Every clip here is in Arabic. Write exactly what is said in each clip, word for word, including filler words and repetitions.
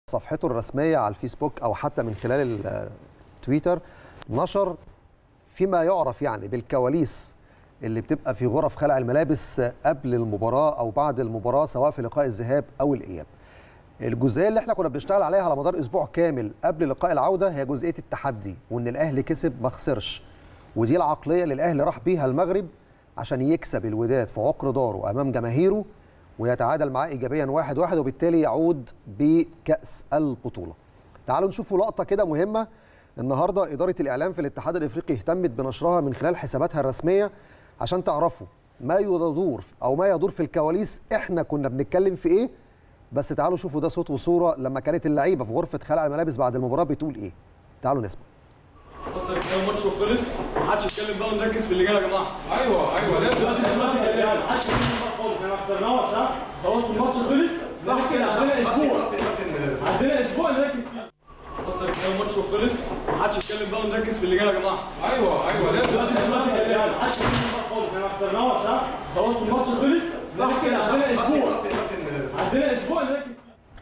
صفحته الرسميه على الفيسبوك او حتى من خلال التويتر نشر فيما يعرف يعني بالكواليس اللي بتبقى في غرف خلع الملابس قبل المباراه او بعد المباراه، سواء في لقاء الذهاب او الاياب. الجزئيه اللي احنا كنا بنشتغل عليها على مدار اسبوع كامل قبل لقاء العوده هي جزئيه التحدي، وان الاهلي كسب ما خسرش، ودي العقليه اللي الاهلي راح بيها المغرب عشان يكسب الوداد في عقر داره امام جماهيره ويتعادل معاه ايجابيا واحد واحد، وبالتالي يعود بكاس البطوله. تعالوا نشوفوا لقطه كده مهمه. النهارده اداره الاعلام في الاتحاد الافريقي اهتمت بنشرها من خلال حساباتها الرسميه عشان تعرفوا ما يدور او ما يدور في الكواليس، احنا كنا بنتكلم في ايه. بس تعالوا شوفوا ده صوت وصوره لما كانت اللعيبه في غرفه خلع الملابس بعد المباراه بتقول ايه. تعالوا نسمع. بص يا جماعه الماتش خلص، ما حدش يتكلم بقى ونركز في اللي جاي يا جماعه. ايوه ايوه لازم دلوقتي دلوقتي ما حدش يتكلم بقى خالص، احنا ما خسرناش. ها خلاص الماتش خلص، صح كده. عندنا اسبوع عندنا اسبوع نركز فيه. بص يا جماعه الماتش خلص، ما حدش يتكلم بقى ونركز في اللي جاي يا جماعه. ايوه ايوه لازم دلوقتي دلوقتي ما حدش يتكلم بقى خالص، احنا ما خسرناش. ها خلاص الماتش خلص، صح كده. عندنا اسبوع عندنا اسبوع نركز فيه.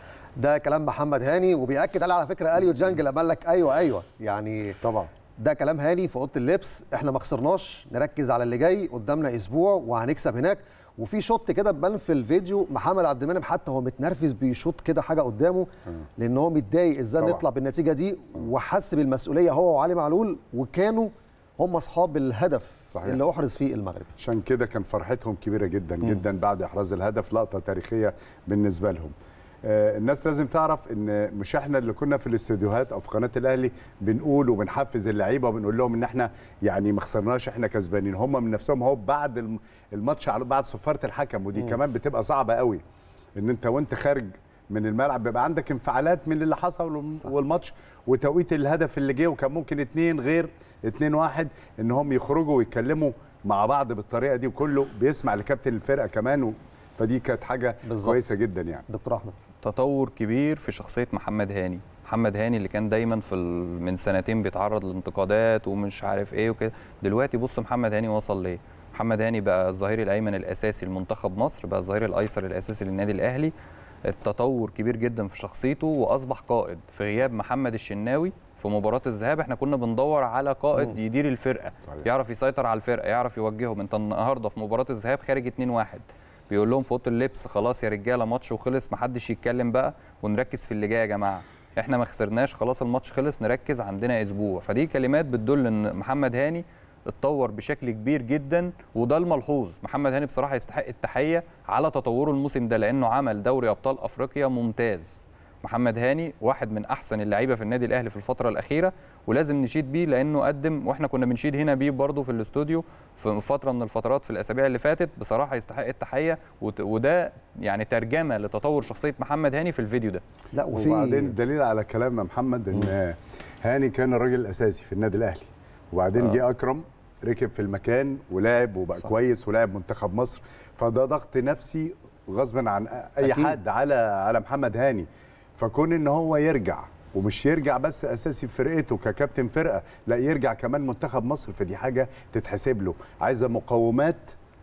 ده كلام محمد هاني، وبيأكد عليه على فكره اليو ديانج لما قال لك ايوه ايوه يعني طبعا ده كلام هاني في اوضه اللبس. احنا ما خسرناش، نركز على اللي جاي قدامنا اسبوع وهنكسب هناك. وفي شوت كده بان في الفيديو محمد عبد المنعم حتى هو متنرفز بيشوط كده حاجه قدامه لان هو متضايق ازاي نطلع بالنتيجه دي، وحس بالمسؤوليه هو وعلي معلول، وكانوا هم اصحاب الهدف صحيح. اللي احرز فيه المغرب. عشان كده كان فرحتهم كبيره جدا م. جدا بعد احراز الهدف، لقطه تاريخيه بالنسبه لهم. آه الناس لازم تعرف ان مش احنا اللي كنا في الاستوديوهات او في قناه الاهلي بنقول وبنحفز اللعيبه وبنقول لهم ان احنا يعني ما خسرناش، احنا كسبانين. هم من نفسهم هو بعد الماتش بعد صفاره الحكم، ودي م. كمان بتبقى صعبه قوي ان انت وانت خارج من الملعب بيبقى عندك انفعالات من اللي حصل والماتش وتوقيت الهدف اللي جه، وكان ممكن اتنين غير اتنين واحد ان هم يخرجوا ويتكلموا مع بعض بالطريقه دي، وكله بيسمع لكابتن الفرقه كمان و... فدي كانت حاجه بالزبط. كويسه جدا يعني. دكتور احمد، تطور كبير في شخصيه محمد هاني. محمد هاني اللي كان دايما في ال... من سنتين بيتعرض لانتقادات ومش عارف ايه وكده، دلوقتي بص محمد هاني وصل ليه. محمد هاني بقى الظهير الايمن الاساسي لمنتخب مصر، بقى الظهير الايسر الاساسي للنادي الاهلي. التطور كبير جدا في شخصيته واصبح قائد. في غياب محمد الشناوي في مباراه الذهاب احنا كنا بندور على قائد مم. يدير الفرقه، صحيح. يعرف يسيطر على الفرقه، يعرف يوجههم. انت النهارده في مباراه الذهاب خارج اتنين واحد، بيقول لهم في اوضه اللبس خلاص يا رجاله ماتش وخلص، ما حدش يتكلم بقى ونركز في اللي جاي يا جماعه، احنا ما خسرناش خلاص الماتش خلص، نركز عندنا اسبوع. فدي كلمات بتدل ان محمد هاني اتطور بشكل كبير جدا، وده الملحوظ. محمد هاني بصراحه يستحق التحيه على تطوره الموسم ده، لانه عمل دوري ابطال افريقيا ممتاز. محمد هاني واحد من احسن اللعيبه في النادي الاهلي في الفتره الاخيره، ولازم نشيد بيه لانه قدم، واحنا كنا بنشيد هنا بيه برضه في الاستوديو في فتره من الفترات في الاسابيع اللي فاتت. بصراحه يستحق التحيه، وده يعني ترجمه لتطور شخصيه محمد هاني في الفيديو ده. لا وفي وبعدين دليل على كلام محمد ان هاني كان الراجل الاساسي في النادي الاهلي، وبعدين جه اكرم ركب في المكان ولعب وبقى صح. كويس ولعب منتخب مصر، فده ضغط نفسي غصبا عن اي أكيد. حد على على محمد هاني. فكون ان هو يرجع، ومش يرجع بس اساسي في فرقته ككابتن فرقه، لا يرجع كمان منتخب مصر، فدي حاجه تتحسب له. عايزه مقومات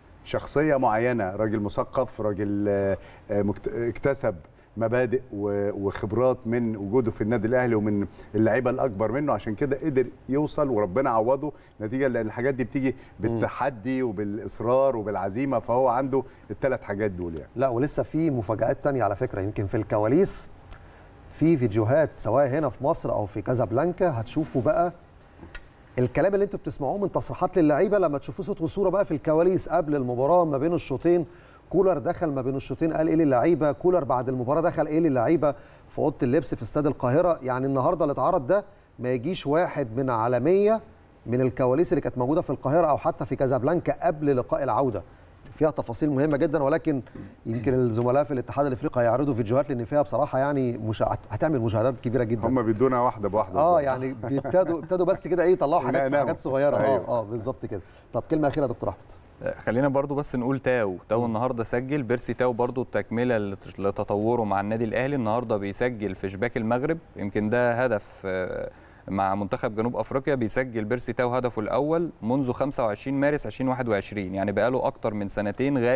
شخصيه معينه، راجل مثقف، راجل اكتسب مبادئ وخبرات من وجوده في النادي الاهلي ومن اللعيبه الاكبر منه، عشان كده قدر يوصل وربنا عوضه نتيجه، لان الحاجات دي بتيجي بالتحدي وبالاصرار وبالعزيمه، فهو عنده الثلاث حاجات دول يعني. لا ولسه في مفاجآت تانية على فكره، يمكن في الكواليس في فيديوهات سواء هنا في مصر او في كازابلانكا هتشوفوا بقى الكلام اللي انتوا بتسمعوه من تصريحات للعيبه لما تشوفوا صوت وصوره بقى في الكواليس قبل المباراه ما بين الشوطين. كولر دخل ما بين الشوطين قال ايه للعيبه، كولر بعد المباراه دخل ايه للعيبه في اوضه اللبس في استاد القاهره. يعني النهارده اللي اتعرض ده ما يجيش واحد من عالميه من الكواليس اللي كانت موجوده في القاهره او حتى في كازابلانكا قبل لقاء العوده. فيها تفاصيل مهمه جدا، ولكن يمكن الزملاء في الاتحاد الافريقي هيعرضوا فيديوهات لان فيها بصراحه يعني مشا... هتعمل مشاهدات كبيره جدا. هم بيدونا واحده بواحده اه يعني بيبتدوا ابتدوا بس كده ايه يطلعوا حاجات حاجات صغيره. اه اه بالظبط كده. طب كلمه اخيره يا دكتور احمد. خلينا برضو بس نقول تاو تاو النهارده سجل، بيرسي تاو برضو تكمله لتطوره مع النادي الاهلي. النهارده بيسجل في شباك المغرب، يمكن ده هدف مع منتخب جنوب افريقيا. بيسجل بيرسي تاو هدفه الاول منذ خمسة وعشرين مارس ألفين وواحد وعشرين، يعني بقاله اكتر من سنتين غايب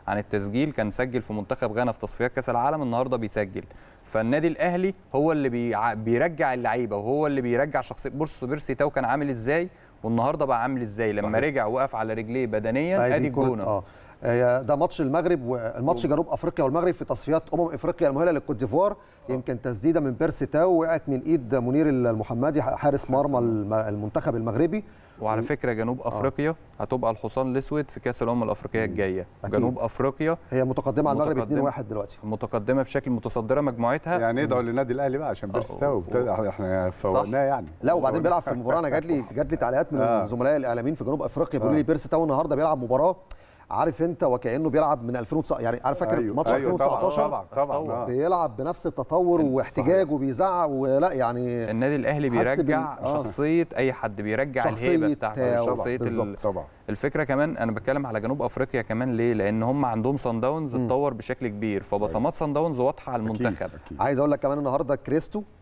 عن التسجيل، كان سجل في منتخب غانا في تصفيات كاس العالم، النهارده بيسجل. فالنادي الاهلي هو اللي بيع... بيرجع اللعيبه، وهو اللي بيرجع شخصيه. بص بيرسي تاو كان عامل ازاي والنهارده بقى عامل ازاي لما صحيح. رجع وقف على رجليه بدنيا. ادي الجونه. اه ده ماتش المغرب والماتش جنوب افريقيا والمغرب في تصفيات امم افريقيا المؤهله للكوت ديفوار. يمكن تسديده من بيرسي تاو وقعت من ايد منير المحمدي حارس مرمى المنتخب المغربي. وعلى فكره جنوب افريقيا آه. هتبقى الحصان الاسود في كاس الامم الافريقيه الجايه. أكيد. جنوب افريقيا هي متقدمه على المغرب اتنين واحد دلوقتي، متقدمه بشكل متصدره مجموعتها. يعني ادعوا للنادي الاهلي بقى عشان بيرسي تاو احنا فوقناه يعني. لا وبعدين بيلعب في المباراه. انا جات لي جات لي تعليقات من آه. الزملاء الاعلاميين في جنوب افريقيا بيقولوا لي بيرسي تاو النهارده بيلعب مباراه، عارف انت وكانه بيلعب من ألفين وتسعة يعني، عارف فاكر أيوه. ماتش أيوه. ألفين وتسعتاشر طبعا طبعا آه. بيلعب بنفس التطور واحتجاج وبيزعق ولا يعني. النادي الاهلي بيرجع آه. شخصيه اي حد، بيرجع الهيبه بتاعته، شخصيه ال... طبعا. الفكره كمان انا بتكلم على جنوب افريقيا كمان ليه؟ لان هم عندهم صن داونز اتطور بشكل كبير، فبصمات صن داونز واضحه على المنتخب. أكيد. أكيد. عايز اقول لك كمان النهارده كريستو